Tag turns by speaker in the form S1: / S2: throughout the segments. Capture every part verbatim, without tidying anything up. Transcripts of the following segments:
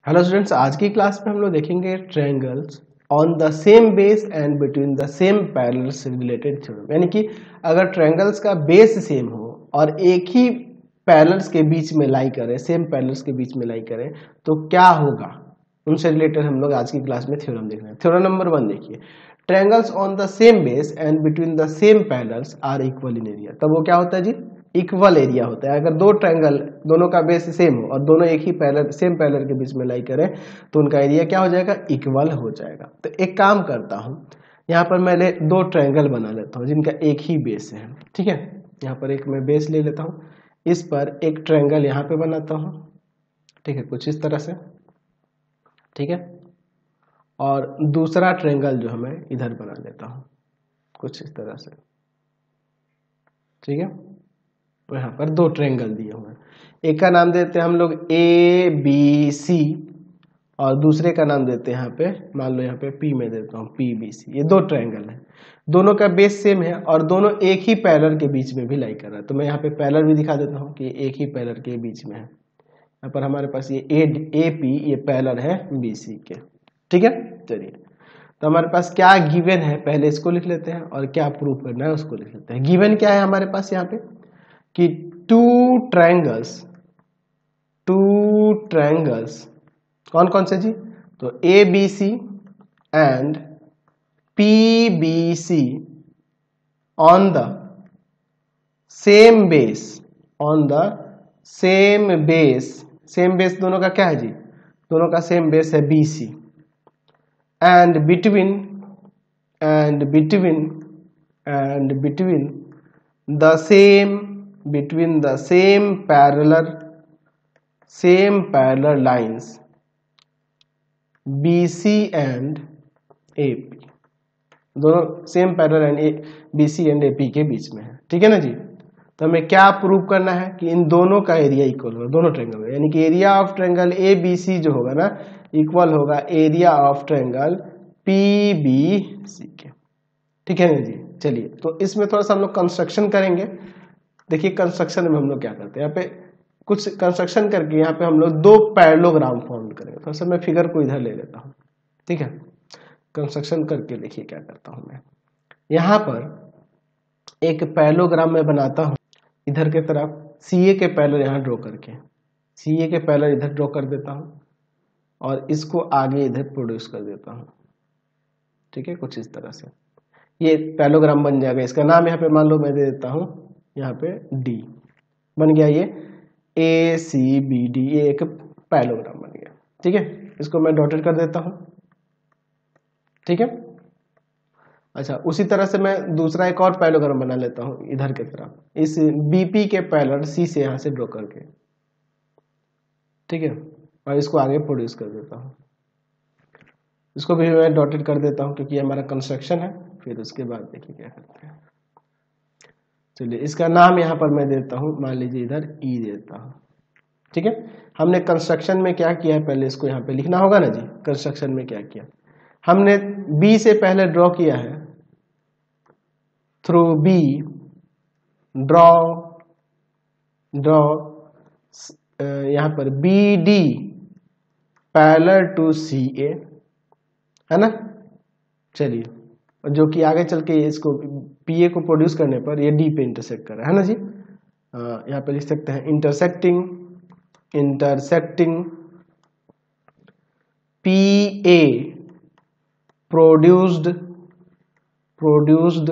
S1: Hello students, आज की class में हम लोग देखेंगे triangles on the same base and between the same parallels से रिलेटेड थ्योरम। यानी कि अगर ट्रायंगल्स का बेस सेम हो और एक ही पैरेलल्स के बीच में लाई करें, सेम पैरेलल्स के बीच में लाई करें, तो क्या होगा, उनसे रिलेटेड हम लोग आज की क्लास में थ्योरम देख रहे हैं। थ्योरम नंबर वन देखिए, triangles on the same base and between the same parallels are equal in area. तब वो क्या होता है जी? इक्वल एरिया होता है। अगर दो ट्रायंगल दोनों का बेस सेम हो और दोनों एक ही पैरेलल सेम पैरेलल के बीच में लाई करें तो उनका एरिया क्या हो जाएगा? इक्वल हो जाएगा। तो एक काम करता हूं, यहाँ पर मैं दो ट्रायंगल बना लेता हूं जिनका एक ही बेस है। ठीक है, यहाँ पर एक मैं बेस ले लेता हूं, इस पर एक ट्रायंगल यहाँ पे बनाता हूं। ठीक है, कुछ इस तरह से। ठीक है, और दूसरा ट्रायंगल जो है मैं इधर बना लेता हूं कुछ इस तरह से। ठीक है, तो यहाँ पर दो ट्रायंगल दिए हुए हैं। एक का नाम देते हैं हम लोग ए बी सी और दूसरे का नाम देते हैं यहाँ पे, मान लो यहाँ पे पी में देता हूँ पी बी सी। ये दो ट्रायंगल है, दोनों का बेस सेम है और दोनों एक ही पैरेलल के बीच में भी लाई कर रहा है। तो मैं यहाँ पे पैरेलल भी दिखा देता हूँ कि एक ही पैरेलल के बीच में है। यहाँ पर हमारे पास ये ए ए पी ये पैरेलल है बी सी के। ठीक है, चलिए तो हमारे पास क्या गिवन है पहले इसको लिख लेते हैं और क्या प्रूव करना है उसको लिख लेते हैं। गिवन क्या है हमारे पास यहाँ पे कि टू ट्रायंगल्स टू ट्रायंगल्स कौन कौन से जी? तो A B C and P B C on the same base on the same base same base दोनों का क्या है जी? दोनों का सेम बेस है B C and between and between and between the same between the same parallel same parallel lines B C and A P, दोनों same parallel and B C and A P के बीच में है। ठीक है ना जी? तो हमें क्या प्रूव करना है कि इन दोनों का एरिया इक्वल होगा, दोनों ट्रायंगल का। यानी कि area of triangle A B C जो होगा ना इक्वल होगा area of triangle P B C के। ठीक है ना जी? चलिए तो इसमें थोड़ा सा हम लोग कंस्ट्रक्शन करेंगे। देखिए कंस्ट्रक्शन में हम लोग क्या करते हैं, यहाँ पे कुछ कंस्ट्रक्शन करके यहाँ पे हम लोग दो पैरेललोग्राम फॉर्म करेंगे। थोड़ा सा मैं फिगर को इधर ले लेता हूँ। ठीक है, कंस्ट्रक्शन करके देखिए क्या करता हूँ मैं। यहाँ पर एक पैरेललोग्राम में बनाता हूँ इधर के तरफ, सी ए के पैरेलल यहाँ ड्रॉ करके सी ए के पैरेलल इधर ड्रॉ कर देता हूँ और इसको आगे इधर प्रोड्यूस कर देता हूँ। ठीक है, कुछ इस तरह से ये पैरेललोग्राम बन जाएगा। इसका नाम यहाँ पे मान लो मैं दे देता हूँ यहाँ पे डी बन गया। ये ए सी बी डी ये एक पैरेललोग्राम बन गया। ठीक है, इसको मैं डॉटेड कर देता हूं। ठीक है, अच्छा उसी तरह से मैं दूसरा एक और पैरेललोग्राम बना लेता हूं इधर की तरफ, इस बीपी के पैरेलल सी से यहां से ड्रॉ करके। ठीक है, और इसको आगे प्रोड्यूस कर देता हूं। इसको भी मैं डॉटेड कर देता हूं क्योंकि हमारा कंस्ट्रक्शन है। फिर उसके बाद देखिए क्या करते हैं। चलिए इसका नाम यहाँ पर मैं देता हूँ, मान लीजिए इधर ई देता हूँ। ठीक है, हमने कंस्ट्रक्शन में क्या किया है पहले इसको यहाँ पे लिखना होगा ना जी। कंस्ट्रक्शन में क्या किया हमने, बी से पहले ड्रॉ किया है, थ्रू बी ड्रॉ ड्रॉ यहाँ पर B D parallel to C A, है ना। चलिए, जो कि आगे चल के इसको पी ए को प्रोड्यूस करने पर ये डी पे इंटरसेक्ट कर रहा है ना जी। यहाँ पे लिख सकते हैं intersecting intersecting P A produced produced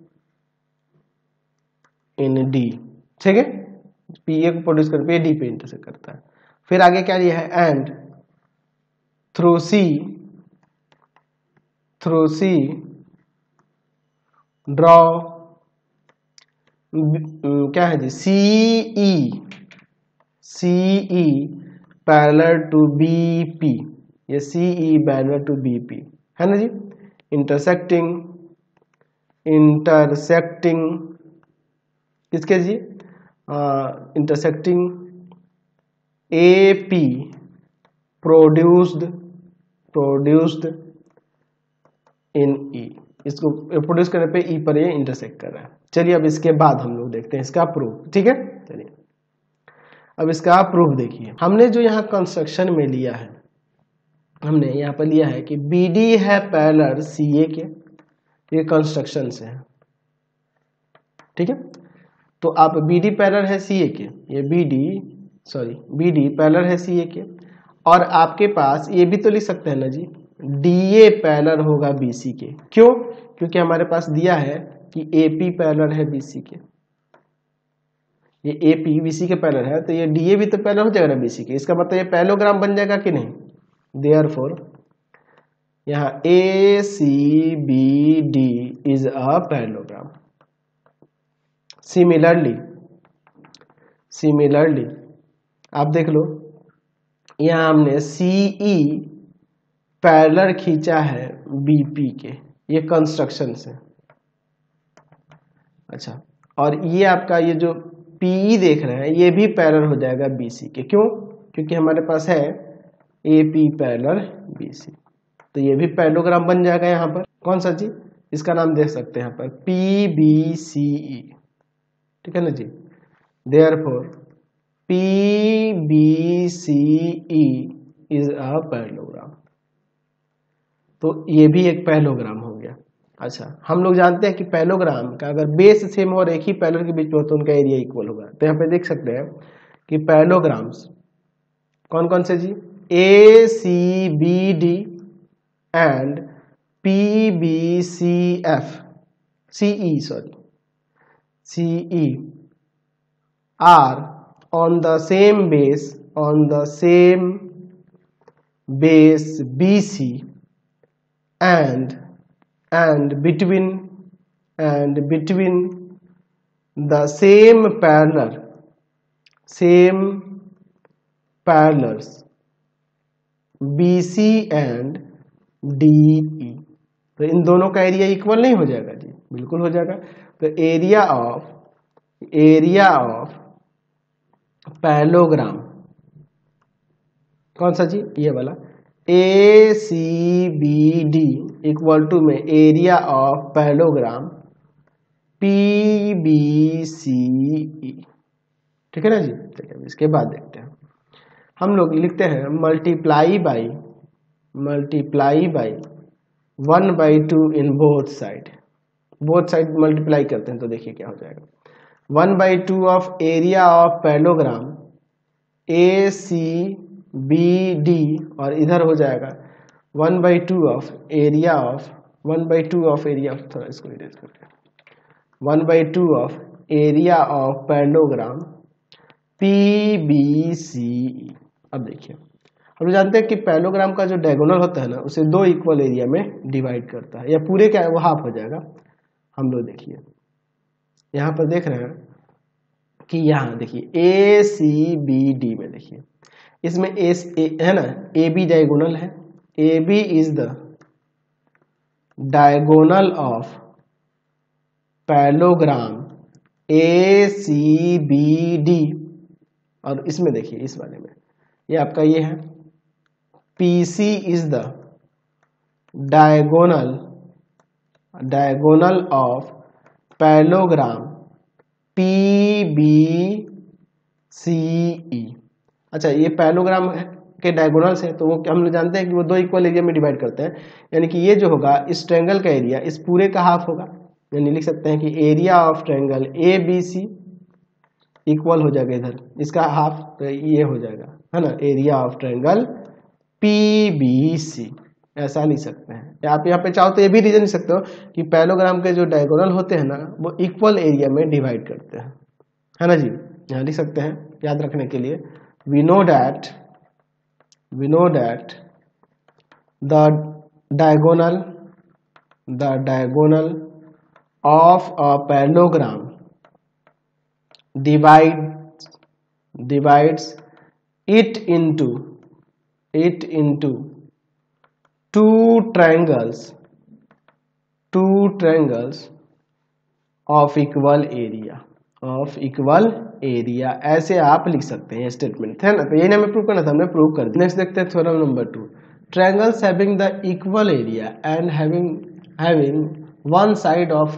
S1: in D. ठीक है, पी ए को प्रोड्यूस करने पे डी पे इंटरसेक्ट करता है। फिर आगे क्या लिया है, and through C through C draw क्या है जी, C E C E parallel to B P. ये C E parallel to B P है ना जी। इंटरसेक्टिंग इंटरसेक्टिंग किसके जी, intersecting A P produced produced in E. इसको प्रोड्यूस करने पे ई पर ये इंटरसेक्ट कर रहा है। चलिए अब इसके बाद हम लोग देखते हैं इसका प्रूफ। ठीक है, चलिए अब इसका प्रूफ देखिए। हमने जो यहाँ कंस्ट्रक्शन में लिया है हमने यहाँ पर लिया है कि बी डी है पैरेलल सी ए के, ये कंस्ट्रक्शन से है, ठीक है। तो आप बी डी पैरेलल है सी ए के, ये B D sorry B D parallel है सी ए के, और आपके पास ये भी तो लिख सकते हैं ना जी, डी ए पैरेलल होगा बी सी के। क्यों? क्योंकि हमारे पास दिया है कि ए पी पैरेलल है बी सी के, ये ए पी बी सी के पैरेलल है, तो ये डी ए भी तो पैरेलल हो जाएगा ना बी सी के। इसका मतलब ये पैरेललोग्राम बन जाएगा कि नहीं? देयरफॉर यहाँ A C B D is a parallelogram. Similarly similarly आप देख लो, यहाँ हमने सी ई पैरेलल खींचा है बी पी के, ये कंस्ट्रक्शन से। अच्छा, और ये आपका ये जो पीई देख रहे हैं ये भी पैरेलल हो जाएगा बीसी के। क्यों? क्योंकि हमारे पास है ए पी पैरेलल बीसी, तो ये भी पैरेललोग्राम बन जाएगा। यहाँ पर कौन सा जी? इसका नाम देख सकते हैं यहाँ पर पी बी सी ई, ठीक है ना जी। Therefore P B C E is a parallelogram, तो ये भी एक पैरेललोग्राम हो गया। अच्छा, हम लोग जानते हैं कि पैरेललोग्राम का अगर बेस सेम हो और एक ही पैरेलल के बीच में हो तो उनका एरिया इक्वल होगा। तो यहाँ पे देख सकते हैं कि पैरेललोग्राम्स कौन कौन से जी? A C B D and P B C F C E sorry C E are on the same base on the same base B C and and between and between the same parallel same parallels B C and D E। तो इन दोनों का area equal नहीं हो जाएगा जी? बिल्कुल हो जाएगा। तो area of area of parallelogram कौन सा जी? ये वाला A C B D equal to में area of parallelogram P B C E, ठीक है ना जी। चलिए इसके बाद देखते हैं, हम लोग लिखते हैं multiply by multiply by one by two in both side. Both side multiply करते हैं तो देखिए क्या हो जाएगा। One by two of area of parallelogram A C B D, और इधर हो जाएगा one by two of area of one by two of area of थोड़ा इसको इरेज करके one by two of area of parallelogram P B C E. अब देखिए, हम जानते हैं कि पैरेललोग्राम का जो डायगोनल होता है ना, उसे दो इक्वल एरिया में डिवाइड करता है, या पूरे क्या है वो हाफ हो जाएगा। हम लोग देखिए यहाँ पर देख रहे हैं कि यहाँ देखिए ए सी बी डी में देखिए इसमें एस ए है ना, ए बी डायगोनल है। A B is the diagonal of parallelogram A C B D, और इसमें देखिए इस वाले में ये आपका ये है P C is the diagonal diagonal of parallelogram P B C E. अच्छा, ये पैरेललोग्राम के डायगोनल्स हैं तो वो हम लोग जानते हैं कि वो दो इक्वल एरिया में डिवाइड करते हैं, यानी कि ये जो होगा इस ट्रायंगल का एरिया इस पूरे का हाफ होगा। यानी लिख सकते हैं कि area of triangle A B C equal हो जाएगा इधर इसका हाफ, तो ये हो जाएगा है ना area of triangle P B C. ऐसा लिख सकते हैं। आप यहाँ पे चाहो तो ये भी रीजन लिख सकते हो कि पैरेललोग्राम के जो डायगोनल होते हैं ना वो इक्वल एरिया में डिवाइड करते हैं, है ना जी। यहाँ लिख सकते हैं याद रखने के लिए, we know that we know that the diagonal the diagonal of a parallelogram divides divides it into it into two triangles two triangles of equal area of equal area. ऐसे आप लिख सकते हैं स्टेटमेंट, है ना। तो यही हमें प्रूव करना था, हमने प्रूव कर दिया। नेक्स्ट देखते हैं theorem number two. Triangles having the equal area and having having one side of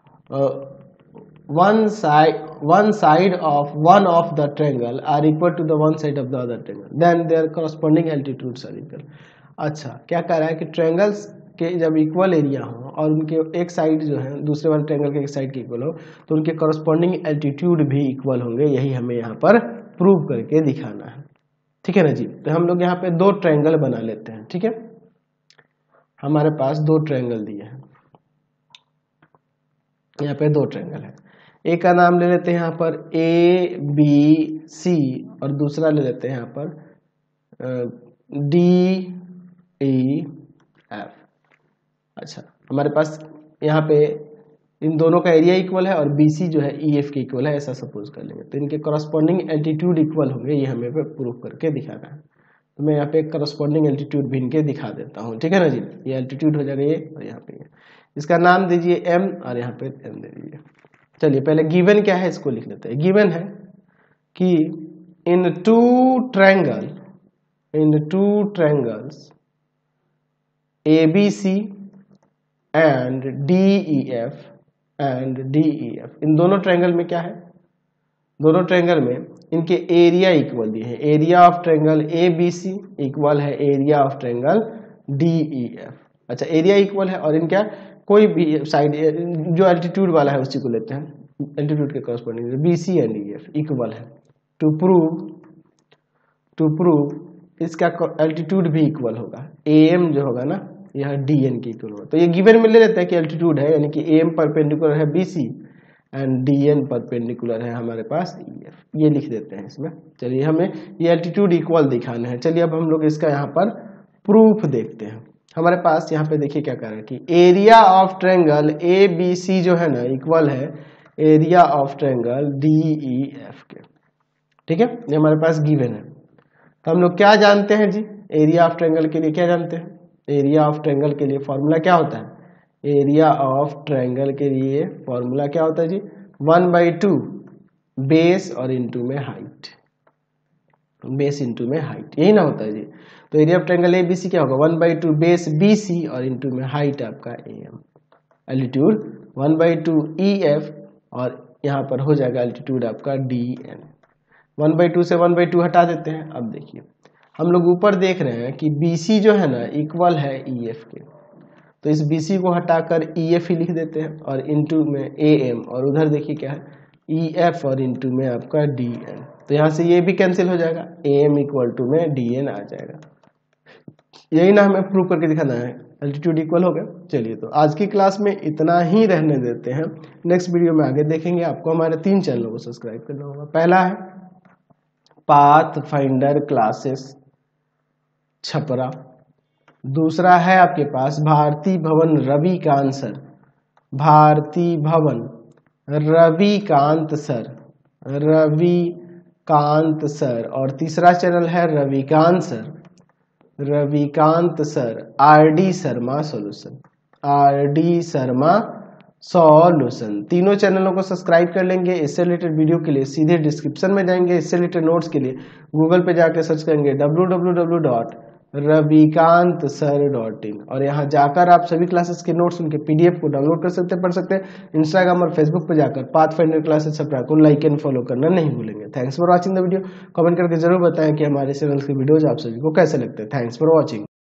S1: one side one side of one of the triangle are equal to the one side of the other triangle, then their corresponding altitudes are equal. अच्छा क्या कह रहा है कि triangles के जब equal area हो और उनके एक साइड जो है दूसरे वाले ट्रायंगल के एक साइड के इक्वल हो तो उनके कॉरस्पॉन्डिंग एल्टीट्यूड भी इक्वल होंगे, यही हमें यहाँ पर प्रूव करके दिखाना है। ठीक है ना जी। तो हम लोग यहाँ पे दो ट्रायंगल बना लेते हैं। ठीक है, हमारे पास दो ट्रायंगल दिए हैं, यहाँ पे दो ट्रायंगल है। एक का नाम ले लेते हैं यहाँ पर ए बी सी और दूसरा ले लेते हैं यहाँ पर डी ई एफ। अच्छा, हमारे पास यहाँ पे इन दोनों का एरिया इक्वल है और बीसी जो है ईएफ के इक्वल है, ऐसा सपोज कर लेंगे। तो इनके कॉरस्पॉन्डिंग एल्टीट्यूड इक्वल होंगे, ये हमें पे प्रूव करके दिखाना है। तो मैं यहाँ पे कॉरस्पॉन्डिंग एल्टीट्यूड भी इनके दिखा देता हूँ। ठीक है ना जी, ये एल्टीट्यूड हो जाएगा ये और यहाँ पे ये। इसका नाम दीजिए एम और यहाँ पे एम दे दीजिए। चलिए पहले गिवन क्या है इसको लिख लेते हैं। गिवन है कि in two triangle in two triangles A B C and D E F and D E F, इन दोनों ट्रायंगल में क्या है, दोनों ट्रायंगल में इनके एरिया इक्वल दिए हैं। Area of triangle A B C equal है area of triangle D E F. अच्छा, एरिया इक्वल है और इनका कोई भी साइड जो एल्टीट्यूड वाला है उसी को लेते हैं, एल्टीट्यूड के corresponding B C and E F equal है। टू प्रूव टू प्रूव इसका एल्टीट्यूड भी इक्वल होगा, ए एम जो होगा ना यह डी एन के इक्वल होगा। तो ये गिवन में ले लेते हैं कि एल्टीट्यूड है, यानी कि ए एम परपेंडिकुलर है B C and D N perpendicular है हमारे पास ई एफ, ये लिख देते हैं इसमें। चलिए हमें ये एल्टीट्यूड इक्वल दिखाना है। चलिए अब हम लोग इसका यहाँ पर प्रूफ देखते हैं। हमारे पास यहाँ पे देखिए क्या कर रहे हैं कि area of triangle A B C जो है ना इक्वल है area of triangle D E F के। ठीक है, ये हमारे पास गिवन है। तो हम लोग क्या जानते हैं जी, एरिया ऑफ ट्रायंगल के लिए क्या जानते हैं, एरिया ऑफ ट्रायंगल के लिए फॉर्मूला क्या होता है, एरिया ऑफ ट्रायंगल के लिए फॉर्मूला क्या होता है जी, वन बाई टू बेस और इंटू में हाइट, बेस इंटू में हाइट, यही ना होता है जी। तो area of triangle A B C क्या होगा, one by two base B C और इंटू में हाइट आपका A M, altitude one by two E F और यहाँ पर हो जाएगा एल्टीट्यूड आपका D N. One by two से वन बाई टू हटा देते हैं। अब देखिए हम लोग ऊपर देख रहे हैं कि बी सी जो है ना इक्वल है ई एफ के, तो इस बी सी को हटाकर ई एफ ही लिख देते हैं और इंटू में ए एम और उधर देखिए क्या है ई एफ और इंटू में आपका डी एन। तो यहाँ से ये भी कैंसिल हो जाएगा, ए एम इक्वल टू में डी एन आ जाएगा। यही ना हमें प्रूव करके दिखाना है, एल्टीट्यूड इक्वल हो गया। चलिए तो आज की क्लास में इतना ही रहने देते हैं, नेक्स्ट वीडियो में आगे देखेंगे। आपको हमारे तीन चैनलों को सब्सक्राइब करना होगा। पहला है पाथ फाइंडर क्लासेस छपरा, दूसरा है आपके पास भारती भवन रविकांत सर, भारती भवन रविकांत सर, रविकांत सर, और तीसरा चैनल है Ravikant sir, Ravikant sir R D Sharma solution, R D Sharma solution. तीनों चैनलों को सब्सक्राइब कर लेंगे। इससे रिलेटेड वीडियो के लिए सीधे डिस्क्रिप्शन में जाएंगे, इससे रिलेटेड नोट्स के लिए गूगल पे जाकर सर्च करेंगे W W W dot Ravikant sir dot in और यहाँ जाकर आप सभी क्लासेस के नोट्स उनके पीडीएफ को डाउनलोड कर सकते हैं, पढ़ सकते हैं। इंस्टाग्राम और फेसबुक पर जाकर पाथ फाइंडर क्लासेस छपरा को लाइक एंड फॉलो करना नहीं भूलेंगे। Thanks for watching the video. Comment करके जरूर बताएं कि हमारे चैनल के वीडियोज आप सभी को कैसे लगते हैं। Thanks for watching.